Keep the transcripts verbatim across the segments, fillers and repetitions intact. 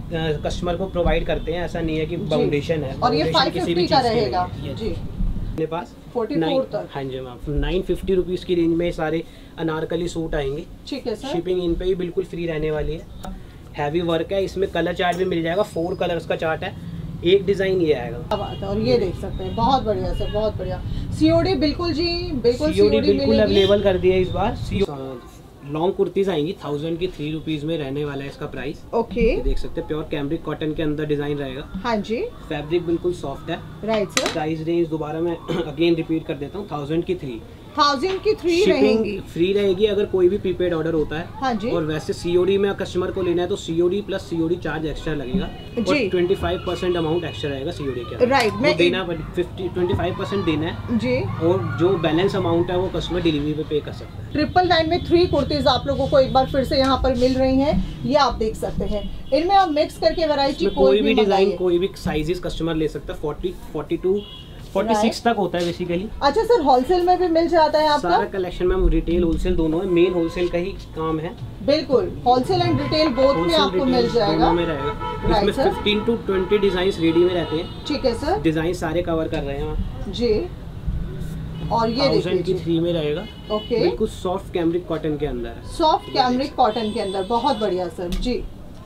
Customer को provide करते हैं, ऐसा नहीं है कि फाउंडेशन है। और ये फाइव फिफ्टी का रहेगा जी अपने पास चौवालीस तक। हाँ जी मैम, नाइन फिफ्टी रुपीज़ की रेंज में सारे अनारकली सूट आएंगे। ठीक है सर। शिपिंग इन पे ही बिल्कुल फ्री रहने वाली है। हैवी वर्क है, इसमें कलर चार्ट भी मिल जाएगा, फोर कलर्स का चार्ट है, एक डिजाइन ये आएगा। और ये देख सकते हैं, बहुत बढ़िया सर, बहुत बढ़िया। सीओडी बिल्कुल जी बिल्कुल सीओडी बिल्कुल अवेलेबल कर दिया इस बार। लॉन्ग कुर्तीज आएंगी थाउजेंड की, थ्री रुपीज में रहने वाला है इसका प्राइस। ओके ये देख सकते हैं, प्योर कैमरिक कॉटन के अंदर डिजाइन रहेगा। हाँ जी, फैब्रिक बिल्कुल सॉफ्ट है। Right sir. प्राइस रेंज दोबारा मैं अगेन रिपीट कर देता हूँ, थाउजेंड की थ्री थाउजेंड की थ्री रहेंगी, फ्री रहेगी अगर कोई भी प्रीपेड ऑर्डर होता है। हाँ जी। और वैसे सीओडी में कस्टमर को लेना है तो COD plus COD charge extra लगेगा और twenty five percent amount extra रहेगा सीओडी के। राइट, मैं देना फिफ्टी ट्वेंटी फाइव परसेंट देना है जी, और जो बैलेंस अमाउंट है वो कस्टमर डिलीवरी पे पे कर सकता है। ट्रिपल नाइन में थ्री कुर्तीज आप लोगों को एक बार फिर से यहाँ पर मिल रही हैं, ये आप देख सकते हैं। इनमें आप मिक्स करके वैरायटी कोई भी डिजाइन कोई भी साइजेस कस्टमर ले सकता है। Forty forty two forty six तक होता है बेसिकली। अच्छा सर, होलसेल में भी मिल जाता है आपका? सारा कलेक्शन में रिटेल होलसेल दोनों है, मेन होलसेल का ही काम है। बिल्कुल, होलसेल एंड रिटेल बोथ में आपको मिल जाएगा। में रहेगा। इसमें fifteen to twenty designs ready में रहते हैं। ठीक है सर, डिजाइन सारे कवर कर रहे हैं जी। और ये देखिए की थ्री में रहेगा। ओके, बिल्कुल सॉफ्ट कैमरिक कॉटन के अंदर है। सॉफ्ट कैमरिक कॉटन के अंदर, बहुत बढ़िया सर जी।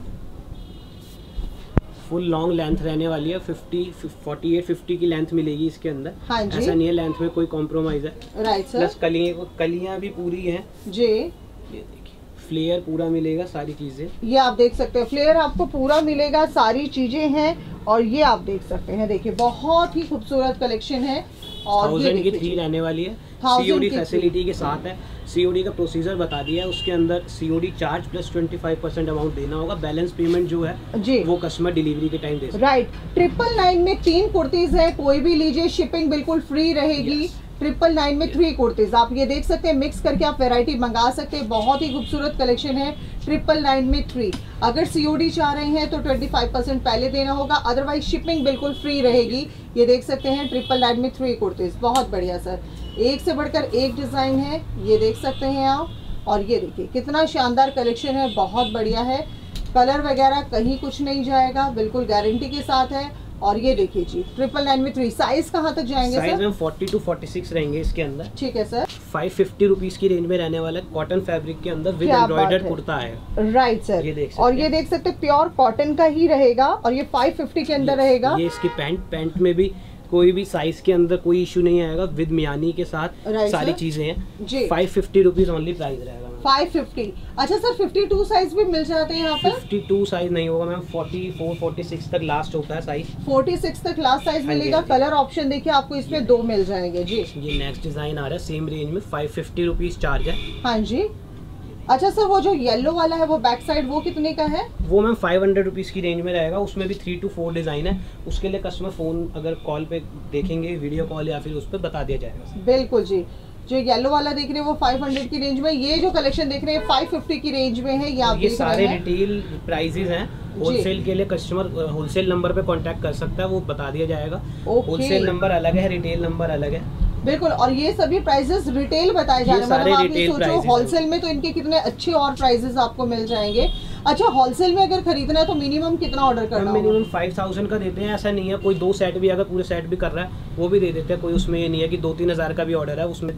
फुल लॉन्ग लेंथ रहने वाली है, फिफ्टी फोर्टी एट फिफ्टी की लेंथ मिलेगी इसके अंदर। हाँ जी। ऐसा नहीं है लेंथ में कोई कॉम्प्रोमाइज है। Right sir. प्लस कलियां कलियां भी पूरी हैं जी। ये देखिए, फ्लेयर पूरा मिलेगा, सारी चीजें ये आप देख सकते हैं, फ्लेयर आपको पूरा मिलेगा, सारी चीजें हैं। और ये आप देख सकते हैं, देखिए बहुत ही खूबसूरत कलेक्शन है। और थाउजेंड की थ्री रहने वाली है, सीओडी फैसिलिटी के साथ है। सीओडी का प्रोसीजर बता दिया है, उसके अंदर COD charge plus twenty five percent amount देना होगा। बैलेंस पेमेंट जो है जी वो कस्टमर डिलीवरी के टाइम दे सकते। राइट, ट्रिपल नाइन में तीन कुर्तीज है, कोई भी लीजिए, शिपिंग बिल्कुल फ्री रहेगी। ट्रिपल नाइन में थ्री कुर्तीज आप ये देख सकते हैं, मिक्स करके आप वैरायटी मंगा सकते हैं। बहुत ही खूबसूरत कलेक्शन है ट्रिपल नाइन में थ्री। अगर सीओडी चाह रहे हैं तो ट्वेंटी फाइव परसेंट पहले देना होगा, अदरवाइज शिपिंग बिल्कुल फ्री रहेगी। ये देख सकते हैं ट्रिपल नाइन में थ्री कुर्तीज, बहुत बढ़िया सर, एक से बढ़कर एक डिजाइन है, ये देख सकते हैं आप। और ये देखिए कितना शानदार कलेक्शन है, बहुत बढ़िया है। कलर वगैरह कहीं कुछ नहीं जाएगा, बिल्कुल गारंटी के साथ है। और ये देखिए जी ट्रिपल नाइन में थ्री, साइज कहाँ तक जाएंगे सर? साइज में फोर्टी टू फोर्टी सिक्स रहेंगे इसके अंदर। ठीक है सर। फाइव फिफ्टी रुपीज की रेंज में रहने वाला है, कॉटन फैब्रिक के अंदर विद एम्ब्रॉयडर्ड कुर्ता है। राइट सर, ये देख और ये देख सकते हैं प्योर कॉटन का ही रहेगा और ये फाइव फिफ्टी के अंदर रहेगा। ये इसकी पैंट पैंट में भी कोई भी साइज के अंदर कोई इशू नहीं आएगा, विद मियानी के साथ सारी चीजें हैं जी। Five fifty rupees only price रहेगा फाइव फिफ्टी। अच्छा सर, फिफ्टी टू साइज भी मिल जाते हैं यहाँ पर? फिफ्टी टू साइज नहीं होगा ma'am, forty four forty six तक लास्ट होता है साइज। फोर्टी सिक्स तक लास्ट साइज मिलेगा। कलर ऑप्शन देखिए आपको इसमें दो मिल जाएंगे जी। ये नेक्स्ट डिजाइन आ रहा है सेम रेंज में, फाइव फिफ्टी रुपीज चार्ज है। हाँ जी। अच्छा सर, वो जो येलो वाला है वो बैक साइड वो कितने का है? वो मैम फाइव हंड्रेड रुपीज की रेंज में रहेगा, उसमें भी थ्री टू फोर डिजाइन है। उसके लिए कस्टमर फोन अगर कॉल पे देखेंगे, वीडियो कॉल या फिर उस पर बता दिया जाएगा। बिल्कुल जी। जो येलो वाला देख रहे हैं वो फाइव हंड्रेड की रेंज में, ये जो कलेक्शन देख रहे हैं फाइव फिफ्टी की रेंज में है। ये आप ये सारे रिटेल प्राइसेस हैं। होलसेल के लिए कस्टमर होलसेल नंबर पे कांटेक्ट कर सकता है, वो बता दिया जाएगा। होलसेल नंबर अलग है, रिटेल नंबर अलग है। बिल्कुल, और ये सभी प्राइसेस रिटेल बताए जा रहे हैं, मतलब आप ये सोचो होलसेल में तो इनके कितने अच्छे और प्राइसेस आपको मिल जाएंगे। अच्छा, होलसेल में अगर खरीदना है तो मिनिमम कितना ऑर्डर करना है? मिनिमम फाइव थाउजेंड का देते हैं, ऐसा नहीं है। कोई दो सेट भी अगर पूरे सेट भी कर रहा है वो भी दे देते हैं, कोई उसमें ये नहीं है कि दो तीन हजार का भी ऑर्डर है उसमें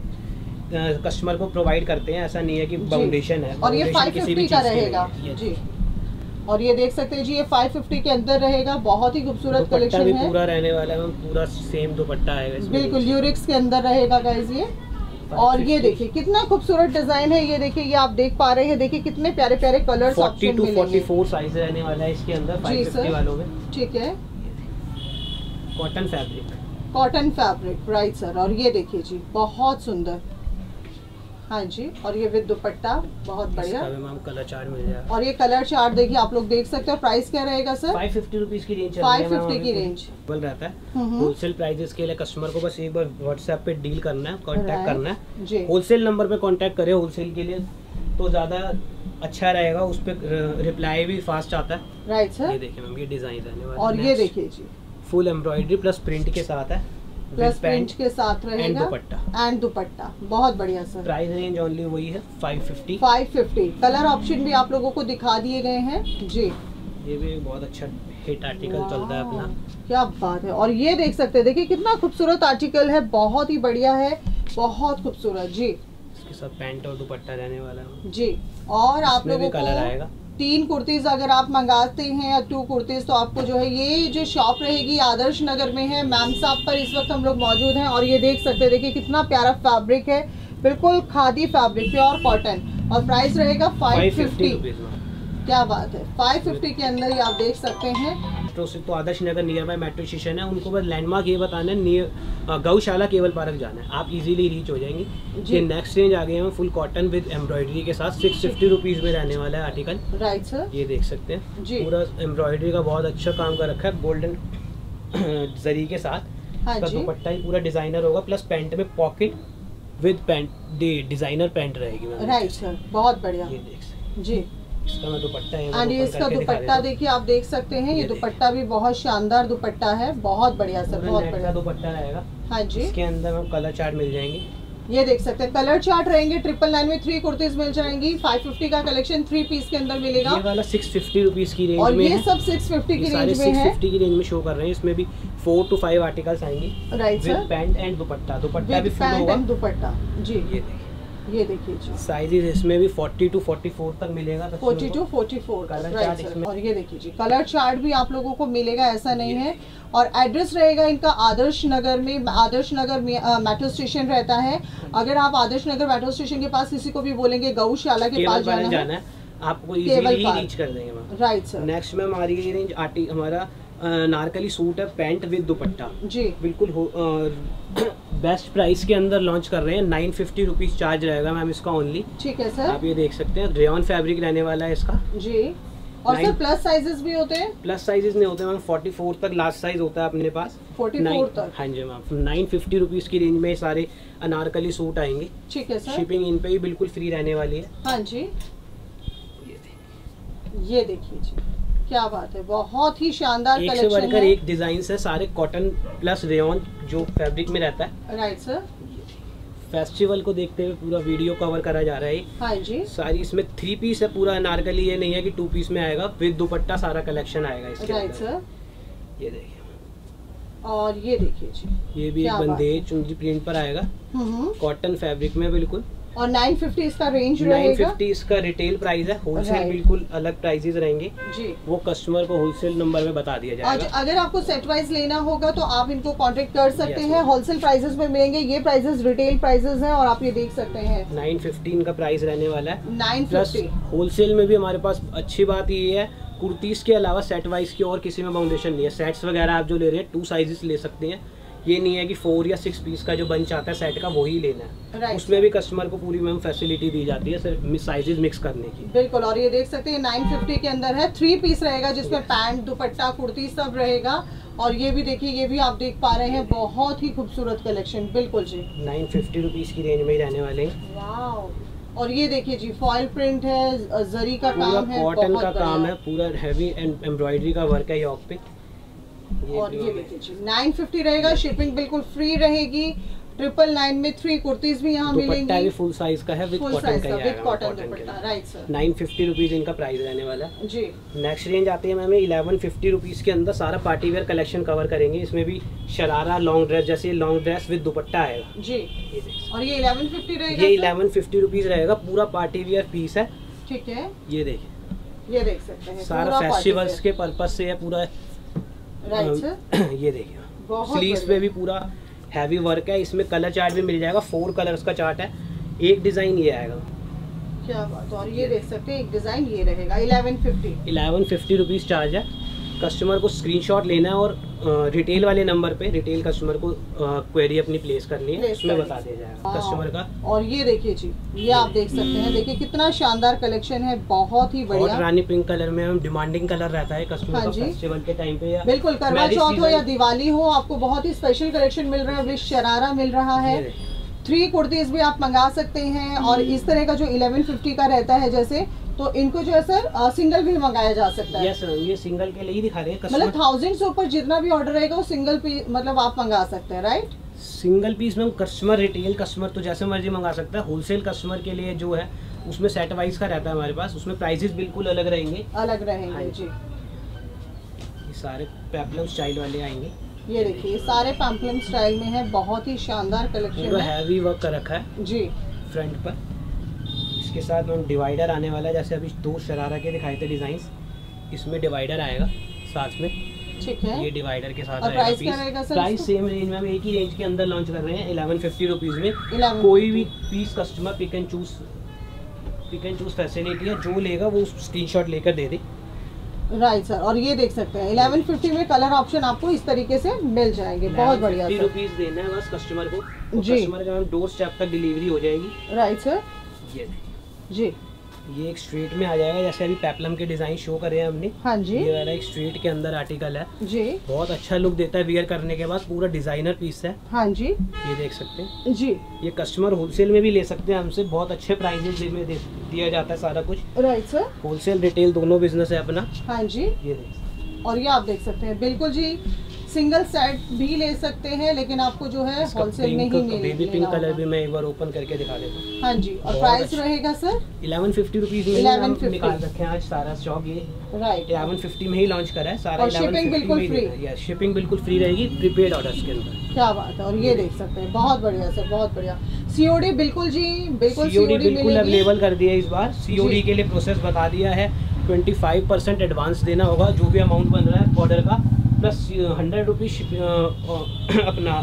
कस्टमर को प्रोवाइड करते हैं, ऐसा नहीं है कि फाउंडेशन है। और ये फाइव फिफ्टी का रहेगा जी। और ये देख सकते हैं जी, ये फाइव फिफ्टी के अंदर रहेगा, बहुत ही खूबसूरत कलेक्शन है। पूरा रहने वाला है, पूरा सेम दुपट्टा है बिल्कुल, ल्यूरिक्स के अंदर रहेगा गाइस ये। और ये देखिए कितना खूबसूरत डिजाइन है, ये देखिए, ये आप देख पा रहे हैं, देखिए कितने प्यारे प्यारे colours forty two forty four size रहने वाला है इसके अंदर फाइव फिफ्टी वालों में। ठीक है, cotton fabric cotton fabric right sir. और ये देखिए जी बहुत सुंदर, हाँ जी। और ये विद दुपट्टा, बहुत बढ़िया। कलर चार्ट मिल जाएगा। और ये कलर चार्ट देखिए आप लोग देख सकते हो। प्राइस क्या रहेगा सर? फाइव फिफ्टी रुपीज की रेंज, फाइव फिफ्टी की रेंज रहता है। होलसेल प्राइसेस के लिए कस्टमर को बस एक बार व्हाट्सएप पे डील करना है, कांटेक्ट करना है जी। होलसेल नंबर पे कांटेक्ट करें होलसेल के लिए तो ज्यादा अच्छा रहेगा, उस पे रिप्लाई भी फास्ट आता है। Right sir. ये देखिए मैम, ये डिजाइन रहने वाला है। और ये देखिए जी फुल एम्ब्रॉयडरी प्लस प्रिंट के साथ है, प्लस प्रिंट के साथ रहेगा एंड दुपट्टा एंड दुपट्टा, बहुत बढ़िया सर। प्राइस रेंज ओनली वही है five fifty. Five fifty. Colour option भी आप लोगों को दिखा दिए गए हैं जी। ये भी एक बहुत अच्छा हिट आर्टिकल चलता है अपना। क्या बात है। और ये देख सकते हैं, देखिए कितना खूबसूरत आर्टिकल है, बहुत ही बढ़िया है, बहुत खूबसूरत जी। इसके साथ पैंट और दुपट्टा रहने वाला है जी। और आप लोगों को कलर आएगा, तीन कुर्तीज अगर आप मंगाते हैं या टू कुर्तीज, तो आपको जो है ये जो शॉप रहेगी आदर्श नगर में है, मैम साहब पर इस वक्त हम लोग मौजूद हैं। और ये देख सकते हैं, देखिए कितना प्यारा फैब्रिक है, बिल्कुल खादी फैब्रिक, प्योर कॉटन। और प्राइस रहेगा फाइव फिफ्टी। क्या बात है, फाइव फिफ्टी के अंदर ही आप देख सकते हैं। तो तो Adarsh Nagar near by metro station है, उनको बस लैंडमार्क ये बताना है, नियर गौशाला केवल पार्क जाना है, आप इजीली रीच हो जाएंगे। ये नेक्स्ट रेंज आ गए हैं फुल कॉटन विद एम्ब्रॉयडरी के साथ, सिक्स फिफ्टी रुपीज में रहने वाला है आर्टिकल। राइट सर, ये देख सकते हैं जी। पूरा एम्ब्रॉयडरी का बहुत अच्छा काम कर रखा है, गोल्डन जरी के साथ। हाँ जी। दुपट्टा ही पूरा डिजाइनर होगा, प्लस पैंट में pocket with pant, designer pant रहेगी। राइट सर, बहुत बढ़िया। ये देख सकते जी। इसका मैं दुपट्टा है, एंड इसका दुपट्टा देखिए, आप देख सकते हैं, ये दुपट्टा भी बहुत शानदार दुपट्टा है, बहुत बढ़िया सर, बहुत बढ़िया दुपट्टा रहेगा। हाँ जी। इसके अंदर हम कलर चार्ट मिल जाएंगे, ये देख सकते हैं, कलर चार्ट रहेंगे। ट्रिपल नाइन में थ्री कुर्तीज मिल जाएंगी। फाइव फिफ्टी का कलेक्शन थ्री पीस के अंदर मिलेगा। ये वाला सिक्स फिफ्टी रुपीस की रेंज और में ये है। सब सिक्स फिफ्टी की रेंज में है। सिक्स फिफ्टी की रेंज में शो कर रहे हैं। इसमें भी फोर टू फाइव आर्टिकल्स आएंगे। Right sir. Pant and dupatta, dupatta भी फुल होगा। दुपट्टा जी। ये देखिए, ये देखिए जी, साइजेस इसमें भी फोर्टी टू फोर्टी फोर तक मिलेगा। Forty two forty four colour chart इसमें। और ये देखिए जी, कलर चार्ट भी आप लोगों को मिलेगा, ऐसा नहीं है। और एड्रेस रहेगा इनका आदर्श नगर में, आदर्श नगर मेट्रो स्टेशन रहता है। अगर आप आदर्श नगर मेट्रो स्टेशन के पास किसी को भी बोलेंगे गौशाला के पास जाना, जाना है, आपको इजीली रीच कर देंगे। Right sir. नेक्स्ट में हमारी ये रेंज आर्टी हमारा नारकली सूट है, पैंट विद दुपट्टा जी, बिल्कुल बेस्ट प्राइस के अंदर लॉन्च कर रहे हैं। नाइन फिफ्टी रुपीज चार्ज रहेगा मैम इसका ओनली। ठीक है सर। आप ये देख सकते हैं, रेयन फैब्रिक रहने वाला है इसका जी। और सर प्लस साइजेस भी होते हैं? प्लस साइजेस नहीं होते मैम, फोर्टी फोर तक लास्ट साइज होता है अपने पास। फोर्टी फोर तक? हाँ जी मैम। नाइन फिफ्टी रुपीज की रेंज में सारे अनारकली सूट आएंगे। ठीक है सर। शिपिंग इन पे ही बिल्कुल फ्री रहने वाली है। हाँ जी। ये देखिए जी, क्या बात है, बहुत ही शानदार कलेक्शन है। एक से बढ़कर एक डिजाइन है, सारे कॉटन प्लस रेयन जो फैब्रिक में रहता है। Right sir. फेस्टिवल को देखते हुए पूरा वीडियो कवर करा जा रहा है। हाँ जी। सारी इसमें थ्री पीस है पूरा अनारकली, ये नहीं है कि टू पीस में आएगा, विद दुपट्टा सारा कलेक्शन आएगा इसके। Right sir. ये देखिए, और ये देखिए जी, ये भी एक बंदेज चुनरी प्रिंट पर आएगा, कॉटन फैब्रिक में बिल्कुल। और नाइन फिफ्टी इसका रेंज रहेगा। नाइन फिफ्टी इसका रिटेल प्राइस है, होलसेल बिल्कुल अलग प्राइसेस रहेंगे जी। वो कस्टमर को होलसेल नंबर में बता दिया जाएगा। अगर आपको सेट वाइज लेना होगा तो आप इनको कांटेक्ट कर सकते हैं, होलसेल प्राइसेस में मिलेंगे। ये प्राइसेस रिटेल प्राइसेस हैं और आप ये देख सकते हैं। नाइन फिफ्टीन का प्राइस रहने वाला है। नाइन फिफ्टी होलसेल में भी हमारे पास अच्छी बात ये है, कुर्तीज के अलावा सेट वाइज की और किसी में बाउंडेशन नहीं है। सेट्स वगैरह आप जो ले रहे हैं टू साइजेस ले सकते हैं, ये नहीं है कि फोर या सिक्स पीस का जो बंच आता है सेट का वही लेना है। right. उसमें भी कस्टमर को पूरी मैम फैसिलिटी दी जाती है सिर्फ साइजेस मिक्स करने की। बिल्कुल। और ये देख सकते हैं नाइन फिफ्टी के अंदर है, थ्री पीस रहेगा जिसमें पैंट दुपट्टा कुर्ती सब रहेगा। और ये भी देखिए, ये भी आप देख पा रहे हैं, बहुत ही खूबसूरत कलेक्शन। बिल्कुल जी, नाइन फिफ्टी रुपीज की रेंज में ही रहने वाले हैं। वाह। और ये देखिए जी, फॉइल प्रिंट है, जरी का काम है, कॉटन का काम है, पूरा हैवी एम्ब्रॉयडरी का वर्क है योक पे। ये और ये देखिए जी, नाइन फिफ्टी रहेगा, शिपिंग बिल्कुल फ्री रहेगी। ट्रिपल नाइन में थ्री कुर्तीज भी यहाँ मिलेंगी। भी फुल साइज का है, विद कॉटन का with cotton dupatta. Right sir. Nine fifty rupees इनका प्राइस रहने वाला है जी। नेक्स्ट रेंज आती है मैम इलेवन फिफ्टी रुपीज के अंदर सारा पार्टी वेयर कलेक्शन कवर करेंगे। इसमें भी शरारा लॉन्ग ड्रेस, जैसे लॉन्ग ड्रेस विद दुपट्टा आएगा जी। और ये इलेवन फिफ्टी रहेगा। ये इलेवन फिफ्टी रुपीज रहेगा, पूरा पार्टी वेयर पीस है। ठीक है। ये देखिए, ये देख सकते हैं, सारा फेस्टिवल्स के पर्पज से है पूरा। Right sir. ये देखिए, स्लीव्स पे भी पूरा हैवी वर्क है। इसमें कलर चार्ट भी मिल जाएगा, फोर कलर्स का चार्ट है, एक डिजाइन ये आएगा। क्या बात। और ये देख सकते हैं, एक डिजाइन ये रहेगा। Eleven fifty eleven fifty rupees charge है। कस्टमर को स्क्रीनशॉट लेना है और रिटेल वाले नंबर पे रिटेल कस्टमर को क्वेरी अपनी प्लेस करनी है, उसमें बता दिया जाएगा कस्टमर का। और ये देखिए जी, ये आप देख सकते हैं, देखिए कितना शानदार कलेक्शन है, बहुत ही बढ़िया। और रानी पिंक कलर में हम डिमांडिंग कलर रहता है कस्टमर का फेस्टिवल के टाइम पे, या बिल्कुल करवा चौथ हो या दिवाली हो, आपको बहुत ही स्पेशल कलेक्शन मिल रहा है। विद शरारा मिल रहा है, थ्री कुर्तीज भी आप मंगा सकते हैं। और इस तरह का जो इलेवन फिफ्टी का रहता है, जैसे तो इनको जो है सर आ, सिंगल भी मंगाया जा सकता है। यस सर, ये सिंगल के लिए ही दिखा रहे हैं। मतलब थाउजेंड से ऊपर जितना भी ऑर्डर रहेगा वो सिंगल पीस मतलब आप मंगा सकते हैं। राइट, सिंगल पीस में कस्टमर रिटेल कस्टमर तो जैसे मर्जी मंगा सकता है। होलसेल कस्टमर के लिए जो है उसमें सेट वाइज का रहता है हमारे पास, उसमें प्राइसेस बिल्कुल अलग रहेंगे। अलग रहेंगे जी। ये सारे पेप्लम स्टाइल वाले आएंगे। ये देखिए सारे पेप्लम स्टाइल में है, बहुत ही शानदार कलेक्शन है। हैवी वर्क कर रखा है जी फ्रंट पर। इसके साथ में डिवाइडर आने वाला है, जैसे अभी दो शरारा के दिखाए थे डिजाइन, इसमें डिवाइडर आएगा साथ में। ठीक है, ये डिवाइडर के साथ और आएगा। प्राइस क्या रहेगा सर? प्राइस सेम रेंज में हम एक ही रेंज के अंदर लॉन्च कर रहे हैं, इलेवन फिफ्टी रुपीज में। इलेवन कोई भी piece customer pick and choose pick and choose facility है, जो लेगा वो स्क्रीनशॉट लेकर दे दे। राइट सर, और ये देख सकते हैं इलेवन फिफ्टी में कलर ऑप्शन आपको इस तरीके से मिल जाएंगे। बहुत बढ़िया फिफ्टी रुपीज देना है बस कस्टमर को, जी। कस्टमर का डोर स्टेप तक डिलीवरी हो जाएगी। राइट सर, ये जी ये एक स्ट्रेट में आ जाएगा, जैसे अभी पेप्लम के डिजाइन शो करे हैं हमने। हाँ जी, ये वाला एक स्ट्रेट के अंदर आर्टिकल है जी। बहुत अच्छा लुक देता है वियर करने के बाद, पूरा डिजाइनर पीस है। हाँ जी, ये देख सकते हैं जी। ये कस्टमर होलसेल में भी ले सकते हैं हमसे, बहुत अच्छे प्राइजेस में दे, दिया जाता है सारा कुछ। राइट सर, होलसेल रिटेल दोनों बिजनेस है अपना। हाँ जी, ये देख, और ये आप देख सकते हैं बिल्कुल जी, सिंगल सेट भी ले सकते हैं, लेकिन आपको जो है होलसेल में ही मिलेगा। बेबी पिंक कलर भी मैं एक बार ओपन करके दिखा देता हूँ। हाँ जी, और प्राइस रहेगा सर इलेवन फिफ्टी रुपीज में इलेवन फिफ्टी निकाल रखे हैं आज सारा स्टॉक। ये राइट, इलेवन फिफ्टी में ही लॉन्च करा है सारा। और शिपिंग बिल्कुल फ्री। या शिपिंग बिल्कुल फ्री रहेगी प्रीपेड ऑर्डर्स के अंदर। क्या बात है, और ये देख सकते हैं बहुत बढ़िया सर, बहुत बढ़िया। सीओडी बिल्कुल जी, बिल्कुल सीओडी सीओडी बिल्कुल अवेलेबल कर दिया है इस बार। सीओडी के लिए प्रोसेस बता दिया है, ट्वेंटी फाइव परसेंट एडवांस देना होगा जो भी अमाउंट बन रहा है ऑर्डर का, प्लस हंड्रेड रुपीज अपना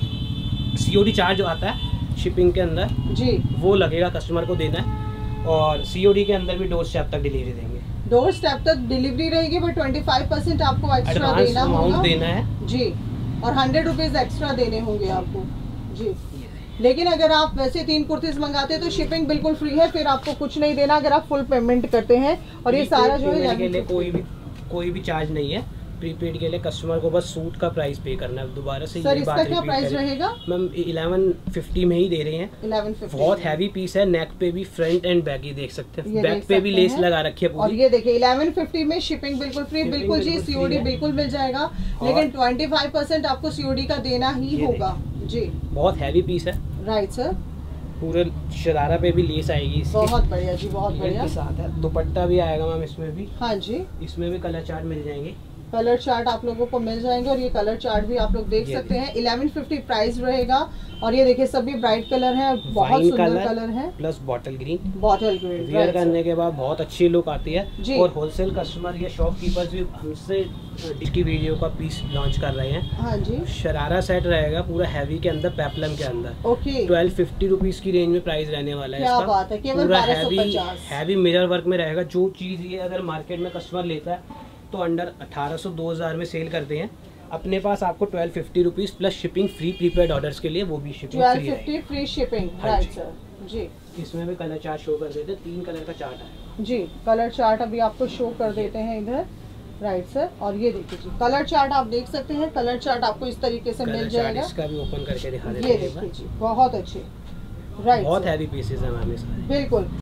सीओडी चार्ज जो आता है शिपिंग के अंदर जी, वो लगेगा, कस्टमर को देना है। और सीओडी के अंदर भी डोर स्टेप तक डिलीवरी देंगे। डोर स्टेप तक डिलीवरी रहेगी, बट ट्वेंटी फाइव परसेंट आपको एक्स्ट्रा एडवांस देना अमाउंट होगा देना है जी, और हंड्रेड रुपीज एक्स्ट्रा देने होंगे आपको जी। लेकिन अगर आप वैसे तीन कुर्तीज मंगाते हैं तो शिपिंग बिल्कुल फ्री है, फिर आपको कुछ नहीं देना अगर आप फुल पेमेंट करते हैं। और ये सारा जो है के लिए कोई भी कोई भी चार्ज नहीं है। प्रीपेड के लिए कस्टमर को बस सूट का प्राइस पे करना है। दोबारा से सर ये इसका बात क्या प्राइस रहेगा? मैम इलेवन फिफ्टी में ही दे रहे हैं। इलेवन फिफ्टी बहुत हैवी पीस है, नेक पे भी फ्रंट एंड बैक ही देख सकते हैं, बैक पे भी सकते लेस हैं। लगा रखी है पूरी। और ये देखिए इलेवन फिफ्टी में शिपिंग बिल्कुल फ्री, शिपिंग बिल्कुल जी, बिल्कुल फ्री सीओडी है। बिल्कुल मिल जाएगा, लेकिन ट्वेंटी फाइव परसेंट आपको सीओडी का देना ही ये होगा जी। बहुत हैवी पीस है, राइट सर, पूरे शरारा पे भी लेस आएगी इसकी। बहुत बढ़िया जी, बहुत बढ़िया। के साथ है दुपट्टा भी आएगा मैम इसमें भी। हाँ जी, इसमें भी कलर चार्ट मिल जाएंगे, कलर चार्ट आप लोगों को मिल जाएंगे, और ये कलर चार्ट भी आप लोग देख ये सकते हैं। इलेवन फिफ्टी प्राइस रहेगा, और ये देखिए सभी ब्राइट कलर है, बहुत सुंदर कलर है, plus bottle green. Bottle green wear करने के बाद बहुत अच्छी लुक आती है। जी। और होलसेल कस्टमर या शॉपकीपर्स भी हमसे इसकी वीडियो का पीस लॉन्च कर रहे हैं। हाँ जी, शरारा सेट रहेगा पूरा हैवी के अंदर, पेप्लम के अंदर। ओके, ट्वेल्व फिफ्टी रुपीज की रेंज में प्राइस रहने वाला है क्या इसका। बात है, केवल पूरा बारह सौ हैवी पचास। हैवी मिरर वर्क में रहेगा। जो चीज़ ये अगर मार्केट में कस्टमर लेता है तो अंडर अठारह सौ दो हज़ार में सेल करते हैं, अपने पास आपको twelve fifty rupees plus shipping free prepaid orders के लिए, वो भी शिपिंग फ्री है। Twelve fifty free shipping. हाँ राइट जी। सर जी, इसमें भी कलर चार्ट शो कर देते हैं, तीन कलर का चार्ट है जी, कलर चार्ट अभी आपको शो कर देते हैं इधर। राइट सर, और ये देखिए जी कलर चार्ट आप देख सकते हैं, कलर चार्ट आपको इस तरीके से मिल कलर चार्ट जाएगा। इसका भी ओपन करके दिखा देते ये हैं एक बार। देखिए जी, बहुत अच्छे, राइट, बहुत हैवी पीसेस है मैम इसमें। बिल्कुल।